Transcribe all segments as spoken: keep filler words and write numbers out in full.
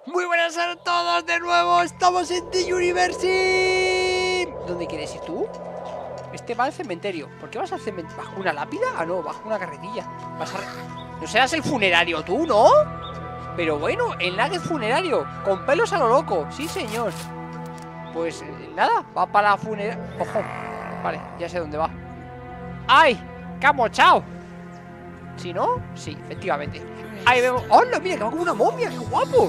Muy buenas a todos de nuevo, estamos en The University. ¿Dónde quieres ir tú? Este va al cementerio. ¿Por qué vas al cementerio? ¿Bajo una lápida? Ah, no, bajo una carretilla. Vas a... ¿No serás el funerario tú, no? Pero bueno, el nugget funerario, con pelos a lo loco, sí señor. Pues eh, nada, va para la funeraria. Ojo, vale, ya sé dónde va. ¡Ay! ¡Que ha mochado! ¿Sí, no? Sí, efectivamente. Ahí vemos... ¡Hola! Mira, que va como una momia, qué guapo.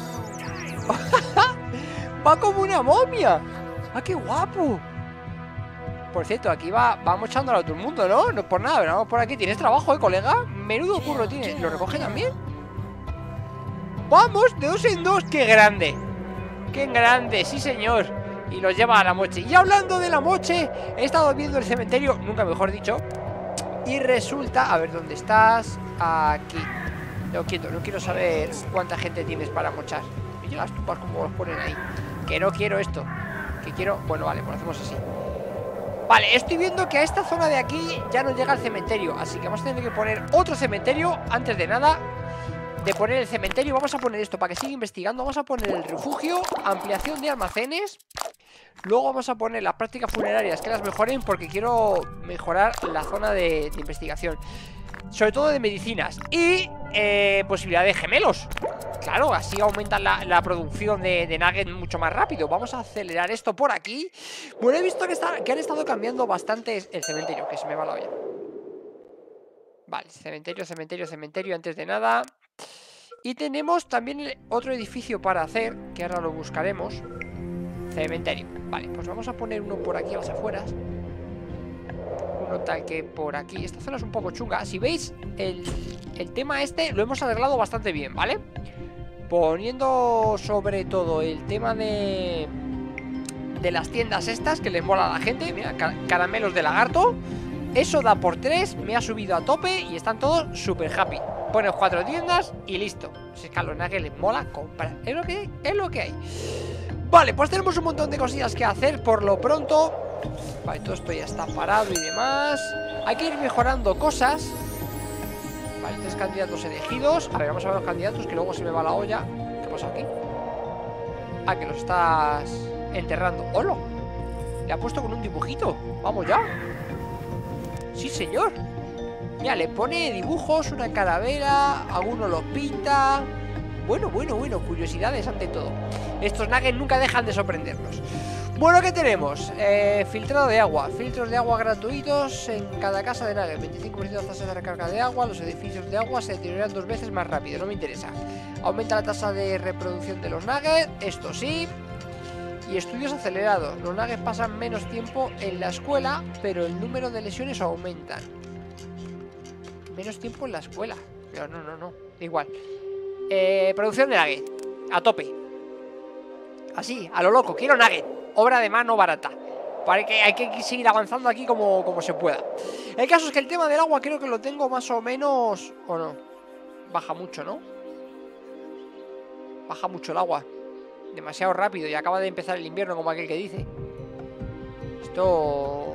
Va como una momia. ¡Ah, qué guapo! Por cierto, aquí va, vamos echándolo a todo el mundo, ¿no? No es por nada, pero vamos por aquí. ¿Tienes trabajo, eh, colega? Menudo curro tienes. ¿Lo recoge también? ¡Vamos! De dos en dos. ¡Qué grande! ¡Qué grande! Sí, señor. Y los lleva a la moche. Y hablando de la moche, he estado viendo el cementerio, nunca mejor dicho. Y resulta... A ver, ¿dónde estás? Aquí. No quiero, no quiero saber cuánta gente tienes para mochar. Y las tupas como los ponen ahí. Que no quiero esto. Que quiero... Bueno, vale, pues lo hacemos así. Vale, estoy viendo que a esta zona de aquí ya no llega el cementerio. Así que vamos a tener que poner otro cementerio. Antes de nada de poner el cementerio, vamos a poner esto para que siga investigando. Vamos a poner el refugio, ampliación de almacenes. Luego vamos a poner las prácticas funerarias, que las mejoren, porque quiero mejorar la zona de, de investigación, sobre todo de medicinas. Y eh, posibilidad de gemelos. Claro, así aumenta la, la producción de, de nuggets mucho más rápido. Vamos a acelerar esto por aquí. Bueno, he visto que, está, que han estado cambiando bastante el cementerio, que se me va la olla. Vale, cementerio, cementerio, cementerio, antes de nada. Y tenemos también otro edificio para hacer, que ahora lo buscaremos. Cementerio. Vale, pues vamos a poner uno por aquí a las afueras. Uno tal que por aquí. Esta zona es un poco chunga. Si veis, el, el tema este lo hemos arreglado bastante bien, ¿vale? Poniendo sobre todo el tema de... de las tiendas estas, que les mola a la gente. Mira, caramelos de lagarto. Eso da por tres, me ha subido a tope y están todos súper happy. Pones cuatro tiendas y listo. Si es que a los nuggets les mola comprar. Es lo que, es lo que hay. Vale, pues tenemos un montón de cosillas que hacer por lo pronto. Vale, todo esto ya está parado y demás. Hay que ir mejorando cosas. Vale, tres candidatos elegidos. A ver, vamos a ver los candidatos, que luego se me va la olla. ¿Qué pasa aquí? Ah, que los estás enterrando. ¡Hola! Le ha puesto con un dibujito. Vamos ya. Sí, señor. Mira, le pone dibujos, una calavera. Alguno los pinta. Bueno, bueno, bueno, curiosidades ante todo. Estos nuggets nunca dejan de sorprendernos. Bueno, ¿qué tenemos? Eh, filtrado de agua. Filtros de agua gratuitos en cada casa de nuggets. veinticinco por ciento de tasa de recarga de agua. Los edificios de agua se deterioran dos veces más rápido. No me interesa. Aumenta la tasa de reproducción de los nuggets. Esto sí. Y estudios acelerados. Los nuggets pasan menos tiempo en la escuela, pero el número de lesiones aumentan. Menos tiempo en la escuela. Pero no, no, no. Igual. Eh, producción de nugget. A tope. Así, a lo loco. Quiero nugget. Obra de mano barata. Para que hay que seguir avanzando aquí como, como se pueda. El caso es que el tema del agua creo que lo tengo más o menos... ¿O no? Baja mucho, ¿no? Baja mucho el agua. Demasiado rápido y acaba de empezar el invierno, como aquel que dice. Esto...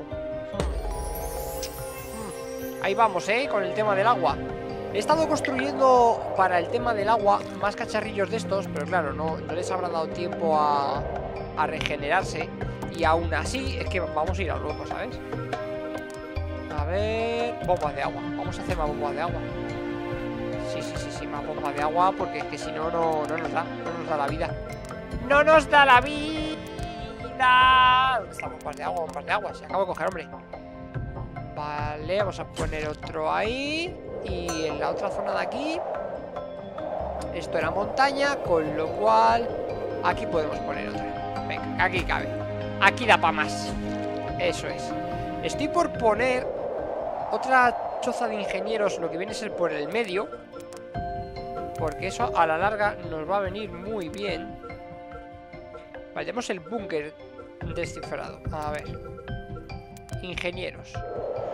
Ahí vamos, ¿eh? Con el tema del agua. He estado construyendo para el tema del agua más cacharrillos de estos, pero claro, no, no les habrá dado tiempo a, a regenerarse. Y aún así, es que vamos a ir a lo loco, ¿sabes? A ver... Bombas de agua. Vamos a hacer más bombas de agua. Sí, sí, sí, sí, más bombas de agua, porque es que si no, no, no nos da. No nos da la vida. ¡No nos da la vida! ¿Dónde están bombas de agua? Bombas de agua. Se acaba de coger, hombre. Vale, vamos a poner otro ahí. Y en la otra zona de aquí, esto era montaña, con lo cual aquí podemos poner otro. Venga, aquí cabe. Aquí da para más. Eso es. Estoy por poner otra choza de ingenieros, lo que viene a ser por el medio, porque eso a la larga nos va a venir muy bien. Vale, tenemos el búnker descifrado. A ver. Ingenieros.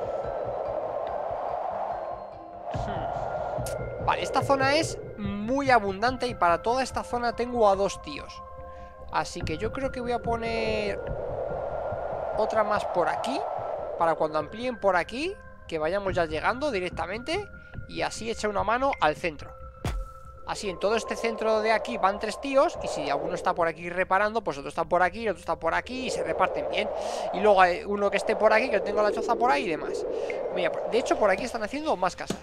Hmm. Vale, esta zona es muy abundante y para toda esta zona tengo a dos tíos. Así que yo creo que voy a poner otra más por aquí, para cuando amplíen por aquí, que vayamos ya llegando directamente y así echa una mano al centro. Así en todo este centro de aquí van tres tíos. Y si alguno está por aquí reparando, pues otro está por aquí, otro está por aquí y se reparten bien. Y luego hay uno que esté por aquí, que tengo la choza por ahí y demás. Mira, de hecho por aquí están haciendo más casas.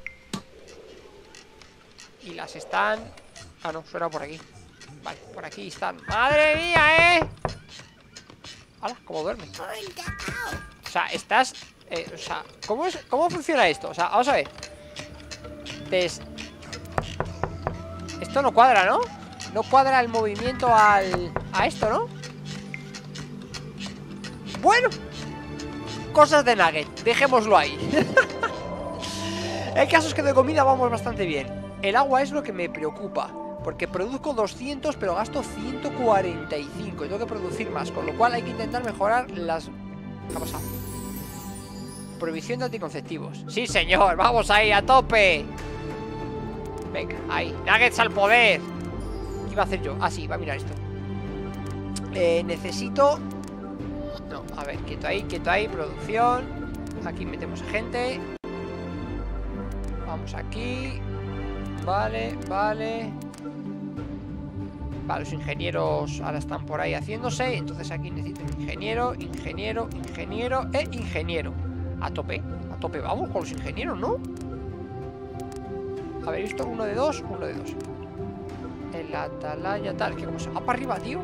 Y las están... Ah, no, suena por aquí. Vale, por aquí están. ¡Madre mía, eh! ¡Hala! ¿Cómo duerme? O sea, estás... Eh, o sea, ¿cómo, es, ¿cómo funciona esto? O sea, vamos a ver. Des... Esto no cuadra, ¿no? No cuadra el movimiento al... a esto, ¿no? Bueno, cosas de Nugget, dejémoslo ahí. El caso es que de comida vamos bastante bien. El agua es lo que me preocupa, porque produzco doscientos pero gasto ciento cuarenta y cinco y tengo que producir más, con lo cual hay que intentar mejorar las... ¿Qué ha pasado? Prohibición de anticonceptivos. Sí, señor, vamos ahí, a tope. Venga, ahí, Nuggets al poder. ¿Qué iba a hacer yo? Ah, sí, va a mirar esto. eh, Necesito... No, a ver, quieto ahí, quieto ahí, producción. Aquí metemos a gente. Vamos aquí. Vale, vale. Vale, los ingenieros ahora están por ahí haciéndose. Entonces aquí necesito un ingeniero, ingeniero, ingeniero e ingeniero. A tope, a tope, vamos con los ingenieros, ¿no? A ver, esto, uno de dos, uno de dos. En la atalaya tal, que como se va para arriba, tío.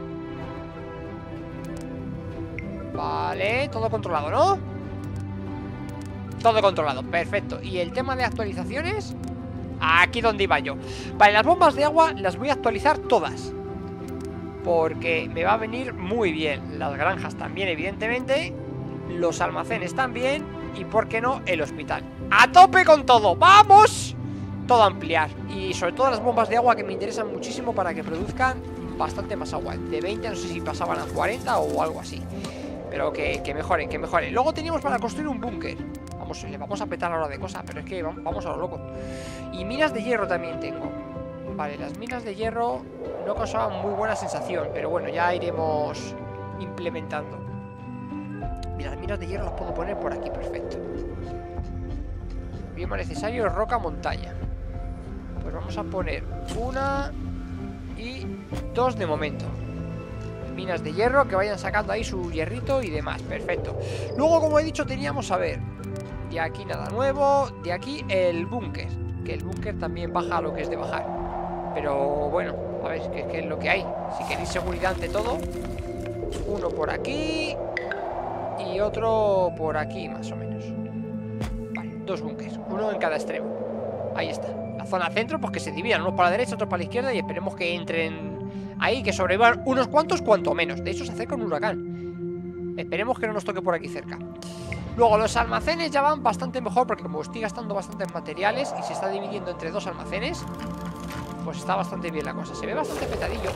Vale, todo controlado, ¿no? Todo controlado, perfecto. ¿Y el tema de actualizaciones? Aquí donde iba yo. Vale, las bombas de agua las voy a actualizar todas, porque me va a venir muy bien. Las granjas también, evidentemente. Los almacenes también. Y por qué no, el hospital. ¡A tope con todo! ¡Vamos! Todo a ampliar. Y sobre todo las bombas de agua, que me interesan muchísimo para que produzcan bastante más agua. De veinte, no sé si pasaban a cuarenta o algo así. Pero que, que mejoren, que mejoren. Luego teníamos para construir un búnker. Vamos, le vamos a petar ahora de cosas, pero es que vamos a lo loco. Y minas de hierro también tengo. Vale, las minas de hierro no causaban muy buena sensación, pero bueno, ya iremos implementando. Mira, las minas de hierro las puedo poner por aquí, perfecto. Bioma necesario, roca, montaña. Pues vamos a poner una y dos de momento. Minas de hierro que vayan sacando ahí su hierrito y demás, perfecto. Luego, como he dicho, teníamos, a ver, de aquí nada nuevo. De aquí el búnker, que el búnker también baja lo que es de bajar. Pero bueno, a ver, ¿qué, qué es lo que hay? Si queréis seguridad ante todo. Uno por aquí y otro por aquí, más o menos. Vale, dos búnkers, uno en cada extremo. Ahí está. La zona centro, pues que se dividan, uno para la derecha, otro para la izquierda. Y esperemos que entren ahí, que sobrevivan unos cuantos, cuanto menos. De hecho, se acerca un huracán. Esperemos que no nos toque por aquí cerca. Luego los almacenes ya van bastante mejor, porque como estoy gastando bastantes materiales y se está dividiendo entre dos almacenes, pues está bastante bien la cosa. Se ve bastante petadillo,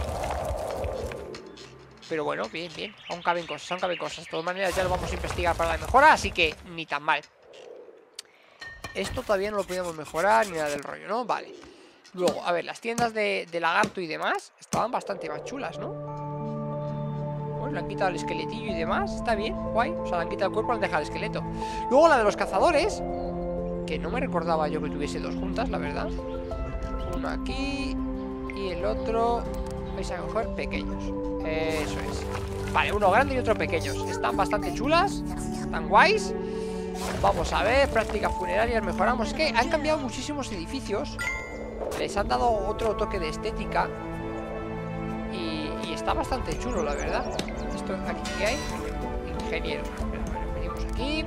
pero bueno, bien, bien. Aún caben cosas, aún caben cosas. De todas maneras ya lo vamos a investigar para la mejora, así que ni tan mal. Esto todavía no lo podíamos mejorar ni nada del rollo, ¿no? Vale. Luego, a ver, las tiendas de, de lagarto y demás estaban bastante más chulas, ¿no? Bueno, le han quitado el esqueletillo y demás. Está bien, guay. O sea, le han quitado el cuerpo, le han dejado el esqueleto. Luego la de los cazadores, que no me recordaba yo que tuviese dos juntas, la verdad. Uno aquí y el otro, vais a coger pequeños. Eso es. Vale, uno grande y otro pequeños. Están bastante chulas, están guays. Vamos a ver, prácticas funerarias, mejoramos. Es que han cambiado muchísimos edificios. Les han dado otro toque de estética. Y, y está bastante chulo, la verdad. Esto aquí que hay, ingeniero. Venimos aquí.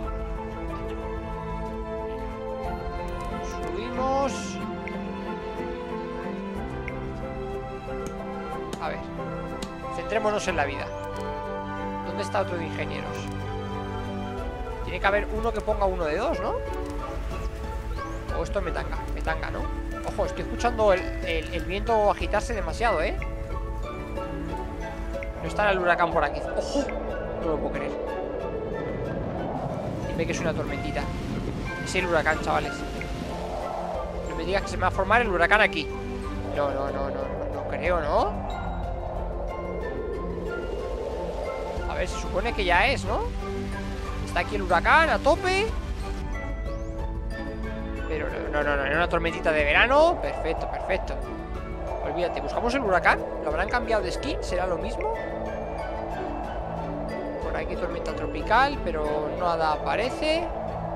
Subimos. A ver, centrémonos en la vida. ¿Dónde está otro de ingenieros? Tiene que haber uno que ponga uno de dos, ¿no? O esto es metanga, metanga, ¿no? Ojo, estoy escuchando el, el, el viento agitarse demasiado, ¿eh? No estará el huracán por aquí. ¡Ojo! No lo puedo creer. Dime que es una tormentita. Es el huracán, chavales. No me digas que se me va a formar el huracán aquí. No, no, no, no, no, no creo, ¿no? A ver, se supone que ya es, ¿no? Está aquí el huracán a tope. Pero no, no, no, no, era una tormentita de verano. Perfecto, perfecto. olvídate. Buscamos el huracán. ¿Lo habrán cambiado de skin? ¿Será lo mismo? Por aquí tormenta tropical, pero nada aparece.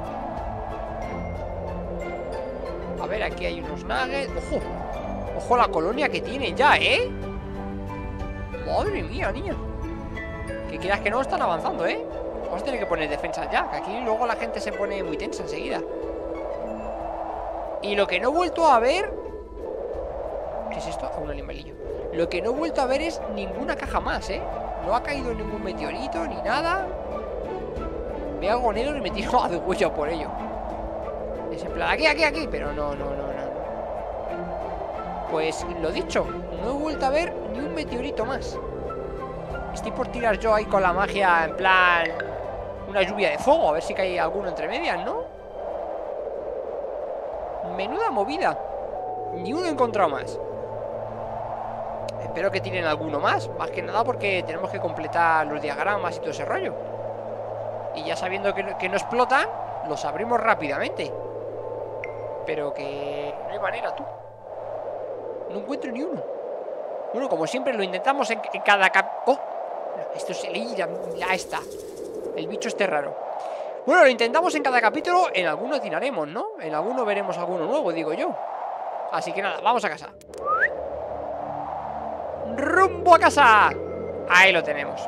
A ver, aquí hay unos nuggets. ¡Ojo! ¡Ojo la colonia que tienen ya, eh! Madre mía, niña. Que quieras que no, están avanzando, eh. Vamos a tener que poner defensas ya, que aquí luego la gente se pone muy tensa enseguida. Y lo que no he vuelto a ver... ¿Qué es esto? Ah, un animalillo. Lo que no he vuelto a ver es ninguna caja más, eh. No ha caído ningún meteorito ni nada. Me hago negro y me tiro a de huella por ello. Es en plan, aquí, aquí, aquí. Pero no, no, no, no. Pues lo dicho, no he vuelto a ver ni un meteorito más. Estoy por tirar yo ahí con la magia, en plan, una lluvia de fuego, a ver si cae alguno entre medias, ¿no? Menuda movida. Ni uno he encontrado más. Espero que tienen alguno más. Más que nada porque tenemos que completar los diagramas y todo ese rollo. Y ya sabiendo que, que no explotan, los abrimos rápidamente. Pero que no hay manera, tú. No encuentro ni uno. Bueno, como siempre lo intentamos en, en cada cap... ¡Oh! Esto se le irá. Ya está. El bicho este raro. Bueno, lo intentamos en cada capítulo. En alguno atinaremos, ¿no? En alguno veremos alguno nuevo, digo yo. Así que nada, vamos a casa. ¡Rumbo a casa! Ahí lo tenemos.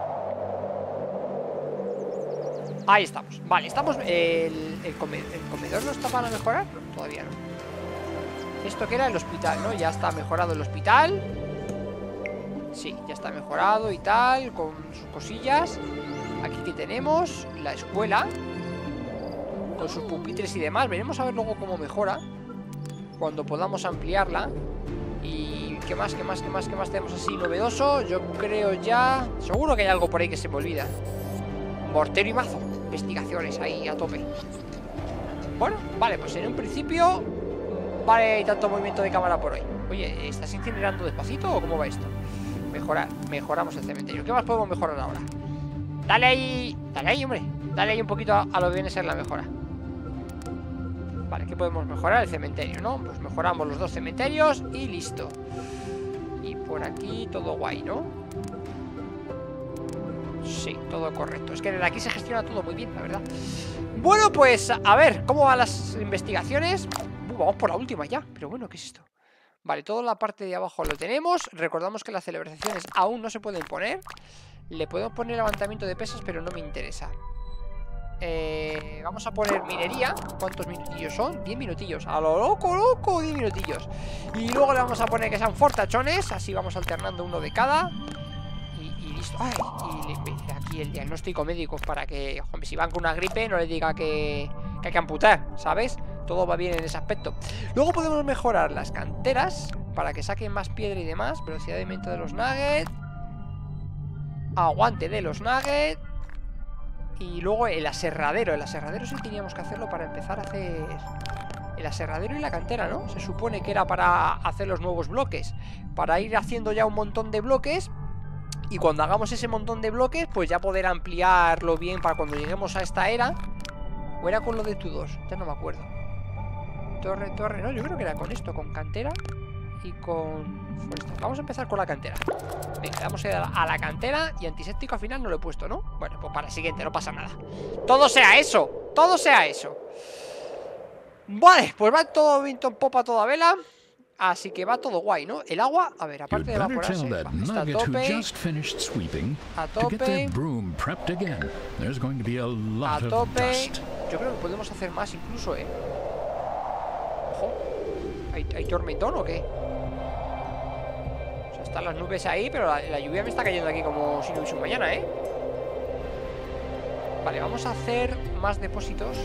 Ahí estamos. Vale, estamos... El, el, comedor, ¿El comedor no está para mejorar? No, todavía no. Esto que era el hospital, ¿no? Ya está mejorado el hospital. Sí, ya está mejorado y tal, con sus cosillas. Aquí que tenemos la escuela, con sus pupitres y demás. Veremos a ver luego cómo mejora cuando podamos ampliarla. Y qué más, qué más, qué más, qué más tenemos así novedoso. Yo creo ya... Seguro que hay algo por ahí que se me olvida. Mortero y mazo. Investigaciones ahí a tope. Bueno, vale, pues en un principio vale, hay tanto movimiento de cámara por hoy. Oye, ¿estás incinerando despacito o cómo va esto? Mejorar, mejoramos el cementerio. ¿Qué más podemos mejorar ahora? Dale ahí, dale ahí, hombre. Dale ahí un poquito a, a lo que viene a ser la mejora. Vale, ¿qué podemos mejorar? El cementerio, ¿no? Pues mejoramos los dos cementerios y listo. Y por aquí todo guay, ¿no? Sí, todo correcto. Es que desde aquí se gestiona todo muy bien, la verdad. Bueno, pues a ver, ¿cómo van las investigaciones? Uh, vamos por la última ya. Pero bueno, ¿qué es esto? Vale, toda la parte de abajo lo tenemos. Recordamos que las celebraciones aún no se pueden poner. Le podemos poner levantamiento de pesas, pero no me interesa. eh, Vamos a poner minería. ¿Cuántos minutillos son? diez minutillos. A lo loco, loco, diez minutillos. Y luego le vamos a poner que sean fortachones. Así vamos alternando uno de cada. Y, y listo. Ay, y le, aquí el diagnóstico médico para que, hombre, si van con una gripe no le diga que, que hay que amputar, ¿sabes? Todo va bien en ese aspecto. Luego podemos mejorar las canteras para que saquen más piedra y demás. Velocidad de aumento de los nuggets. Aguante de los nuggets. Y luego el aserradero. El aserradero sí teníamos que hacerlo para empezar a hacer... El aserradero y la cantera, ¿no? Se supone que era para hacer los nuevos bloques. Para ir haciendo ya un montón de bloques. Y cuando hagamos ese montón de bloques, pues ya poder ampliarlo bien para cuando lleguemos a esta era. ¿O era con lo de Tudor? Ya no me acuerdo. Torre, torre, no, yo creo que era con esto, con cantera y con forestal. Vamos a empezar con la cantera. Venga, vamos a ir a la cantera. Y antiséptico al final no lo he puesto, ¿no? Bueno, pues para el siguiente, no pasa nada. Todo sea eso, todo sea eso. Vale, pues va todo viento en popa, toda vela. Así que va todo guay, ¿no? El agua, a ver, aparte de evaporarse, va, está a tope. A tope. A tope. Yo creo que podemos hacer más incluso, ¿eh? Ojo. ¿Hay, ¿hay tormentón o qué? O sea, están las nubes ahí, pero la, la lluvia me está cayendo aquí como si no hubiese un mañana, ¿eh? Vale, vamos a hacer más depósitos.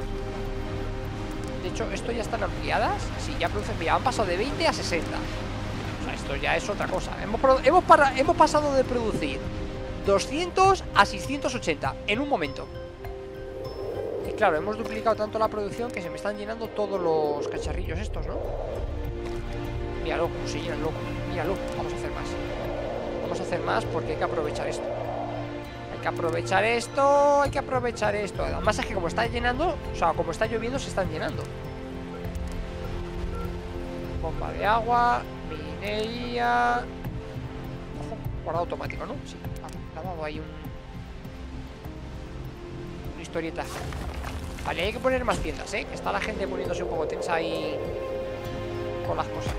De hecho, esto ya están ampliadas. Sí, ya producen, mira, han pasado de veinte a sesenta. O sea, esto ya es otra cosa. Hemos, hemos, para, hemos pasado de producir doscientos a seiscientos ochenta en un momento. Y claro, hemos duplicado tanto la producción que se me están llenando todos los cacharrillos estos, ¿no? Míralo, como se llenan, loco. Míralo, vamos a hacer más. Vamos a hacer más porque hay que aprovechar esto. Hay que aprovechar esto, hay que aprovechar esto. Además es que como está llenando, o sea, como está lloviendo, se están llenando. Bomba de agua, Minería. Ojo, guardado automático, ¿no? Sí, vale, le ha dado ahí un... una historieta. Vale, hay que poner más tiendas, ¿eh? Que está la gente poniéndose un poco tensa ahí con las cosas.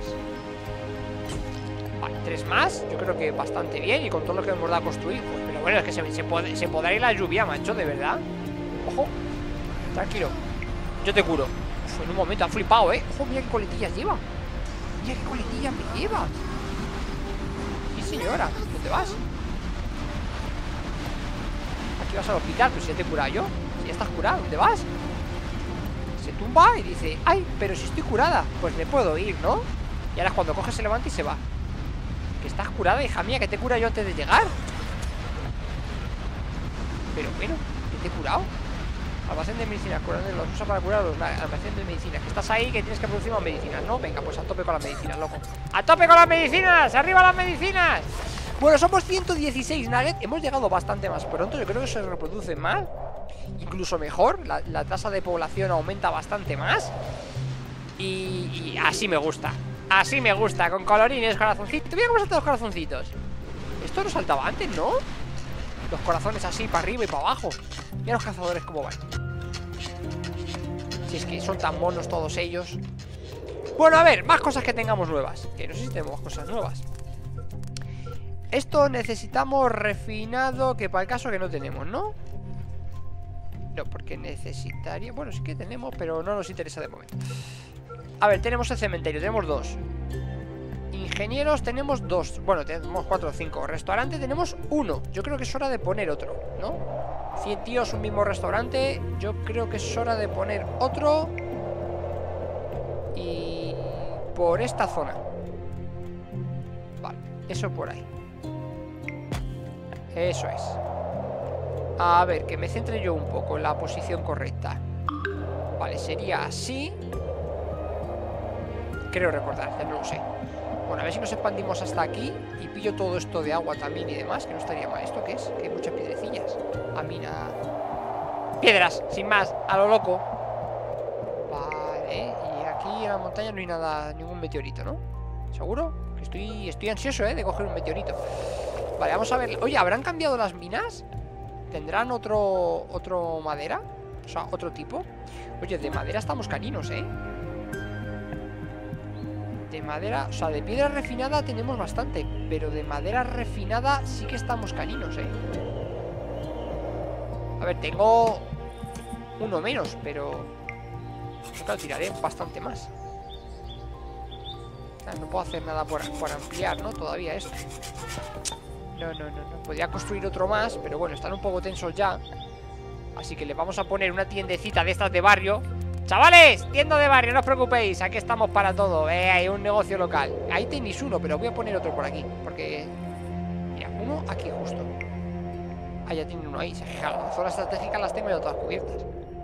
Vale, tres más. Yo creo que bastante bien. Y con todo lo que hemos dado a construir, pues, pero bueno, es que se, se, puede, se podrá ir la lluvia, macho, de verdad. Ojo, tranquilo. Yo te curo. Uf, en un momento ha flipado, ¿eh? Ojo, mira qué coletillas lleva. Mira qué coletillas me lleva. Sí, señora. ¿Dónde vas? Aquí vas al hospital, pero si ya te he curado yo. Si ya estás curada, ¿dónde vas? Se tumba y dice, ay, pero si estoy curada. Pues me puedo ir, ¿no? Y ahora es cuando coge, se levanta y se va. Que estás curada, hija mía, que te cura yo antes de llegar. Pero bueno, que te he curado. Almacén de medicinas, curadores, los usa para curar los almacén de medicinas. Que estás ahí, que tienes que producir más medicinas, ¿no? Venga, pues a tope con las medicinas, loco. ¡A tope con las medicinas! ¡Arriba las medicinas! Bueno, somos ciento dieciséis nuggets. Hemos llegado bastante más pronto. Yo creo que se reproduce más, incluso mejor. La, la tasa de población aumenta bastante más. Y, y así me gusta. Así me gusta, con colorines, corazoncitos. Mira cómo saltan los corazoncitos. Esto no saltaba antes, ¿no? Los corazones así, para arriba y para abajo. Mira los cazadores cómo van. Si es que son tan monos todos ellos. Bueno, a ver, más cosas que tengamos nuevas. Que no sé si tenemos cosas nuevas. Esto necesitamos refinado, que para el caso que no tenemos, ¿no? No, porque necesitaría... Bueno, sí que tenemos, pero no nos interesa de momento. A ver, tenemos el cementerio, tenemos dos. Ingenieros tenemos dos. Bueno, tenemos cuatro o cinco. Restaurante tenemos uno. Yo creo que es hora de poner otro, ¿no? cien tíos, un mismo restaurante. Yo creo que es hora de poner otro. Y... por esta zona. Vale, eso por ahí. Eso es. A ver, que me centre yo un poco en la posición correcta. Vale, sería así. Creo recordar, ya no lo sé. Bueno, a ver si nos expandimos hasta aquí y pillo todo esto de agua también y demás, que no estaría mal. ¿Esto qué es? Que hay muchas piedrecillas. Ah, mira. Piedras, sin más, a lo loco. Vale, y aquí en la montaña no hay nada, ningún meteorito, ¿no? ¿Seguro? Que estoy, estoy ansioso, ¿eh? De coger un meteorito. Vale, vamos a ver. Oye, ¿habrán cambiado las minas? ¿Tendrán otro, otro madera? O sea, otro tipo. Oye, de madera estamos caninos, ¿eh? De madera, o sea, de piedra refinada tenemos bastante, pero de madera refinada sí que estamos caninos, ¿eh? A ver, tengo uno menos, pero claro, tiraré bastante más. No puedo hacer nada por, por ampliar, ¿no? Todavía esto. No, no, no, no. Podría construir otro más, pero bueno, están un poco tensos ya. Así que le vamos a poner una tiendecita de estas de barrio. Chavales, tienda de barrio, no os preocupéis. Aquí estamos para todo, eh, hay un negocio local. Ahí tenéis uno, pero voy a poner otro por aquí. Porque, mira, uno aquí justo. Ah, ya tienen uno ahí. Las zonas estratégicas las tengo ya todas cubiertas.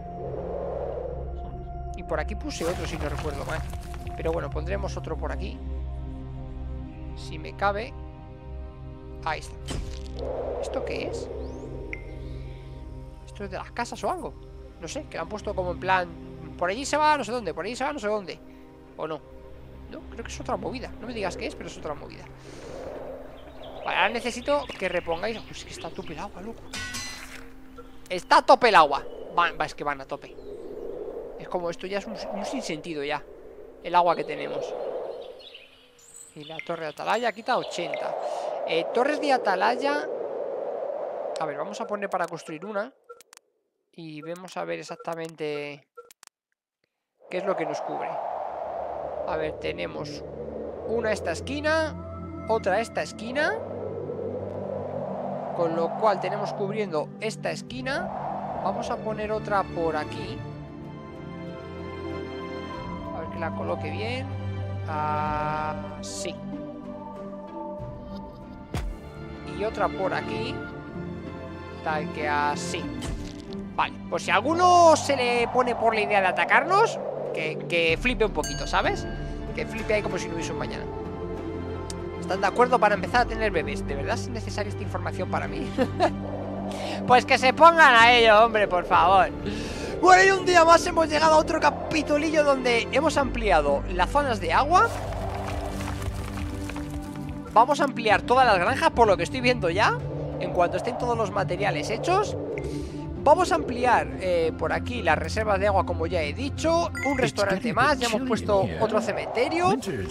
Y por aquí puse otro, si no recuerdo mal. Pero bueno, pondremos otro por aquí, si me cabe. Ahí está. ¿Esto qué es? ¿Esto es de las casas o algo? No sé, que lo han puesto como en plan... Por allí se va no sé dónde, por allí se va no sé dónde. ¿O no? No, creo que es otra movida. No me digas qué es, pero es otra movida. Vale, ahora necesito que repongáis... Uy, es que está a tope el agua, loco. Está a tope el agua. Va, va, es que van a tope. Es como esto ya es un, un sinsentido ya. El agua que tenemos. Y la torre de atalaya quita ochenta. eh, Torres de atalaya. A ver, vamos a poner para construir una. Y vemos a ver exactamente qué es lo que nos cubre. A ver, tenemos una a esta esquina, otra a esta esquina, con lo cual tenemos cubriendo esta esquina. Vamos a poner otra por aquí. A ver que la coloque bien. Así. Y otra por aquí. Tal que así. Vale, pues si a alguno se le pone por la idea de atacarnos, que, que flipe un poquito, ¿sabes? Que flipe ahí como si no hubiese un mañana. ¿Están de acuerdo para empezar a tener bebés? ¿De verdad es necesaria esta información para mí? Pues que se pongan a ello, hombre, por favor. Bueno, y un día más hemos llegado a otro capitulillo donde hemos ampliado las zonas de agua. Vamos a ampliar todas las granjas, por lo que estoy viendo ya. En cuanto estén todos los materiales hechos, vamos a ampliar eh, por aquí las reservas de agua, como ya he dicho. Un restaurante más, ya hemos puesto otro cementerio.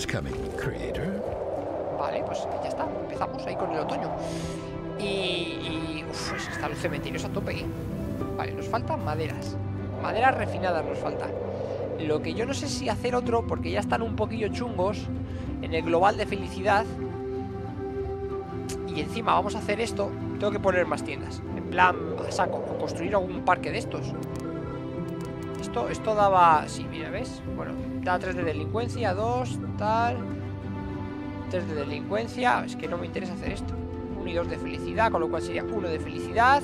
Vale, pues ya está, empezamos ahí con el otoño. Y... y uf, pues están los cementerios a tope. Vale, nos faltan maderas. Maderas refinadas nos faltan. Lo que yo no sé si hacer otro, porque ya están un poquillo chungos en el global de felicidad. Y encima vamos a hacer esto. Tengo que poner más tiendas, en plan a saco, o construir algún parque de estos. Esto, esto daba... Sí, mira, ¿ves? Bueno, da tres de delincuencia, dos, tal... tres de delincuencia. Es que no me interesa hacer esto. uno y dos de felicidad, con lo cual sería uno de felicidad.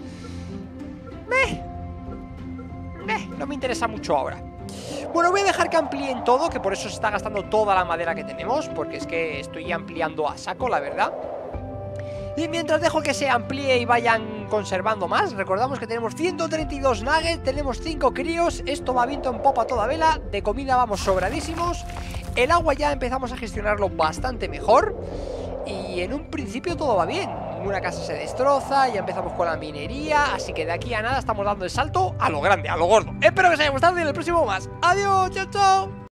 Meh. Meh, no me interesa mucho ahora. Bueno, voy a dejar que amplíen todo, que por eso se está gastando toda la madera que tenemos, porque es que estoy ampliando a saco, la verdad. Y mientras dejo que se amplíe y vayan conservando más, recordamos que tenemos ciento treinta y dos nuggets, tenemos cinco críos, esto va viento en popa a toda vela, de comida vamos sobradísimos, el agua ya empezamos a gestionarlo bastante mejor y en un principio todo va bien. Una casa se destroza, ya empezamos con la minería, así que de aquí a nada estamos dando el salto a lo grande, a lo gordo. Espero que os haya gustado y en el próximo más. Adiós, chao, chao.